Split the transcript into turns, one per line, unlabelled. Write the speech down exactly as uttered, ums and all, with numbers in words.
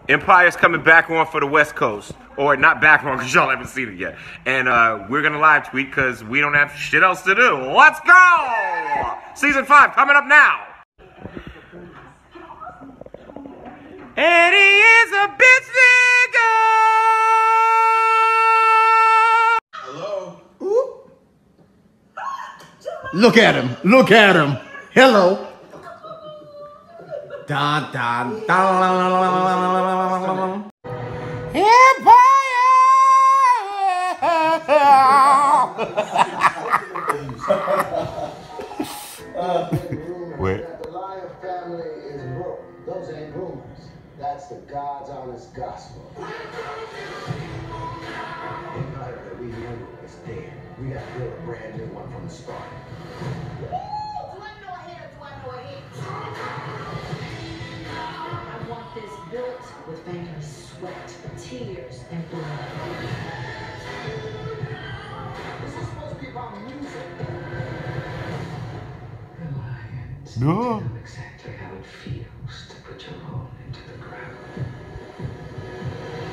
Empire's coming back on for the West Coast. Or not back on because y'all haven't seen it yet. And uh, we're going to live tweet because we don't have shit else to do. Let's go! Season five coming up now. And he is a bitch nigga!
Hello? Ooh. Look at him. Look at him. Hello. Da da da. Empire!
Wait.
The Lion family is broke. Those ain't rumors. That's the God's honest gospel. Empire that we knew is dead. We got to build a brand new one from the start.
Do I know ahead or do I know ahead? I want this built with fingers, sweat, tears, and blood.
This is supposed to be about music.
The Lions
No.
know exactly how it feels to put your own into the ground.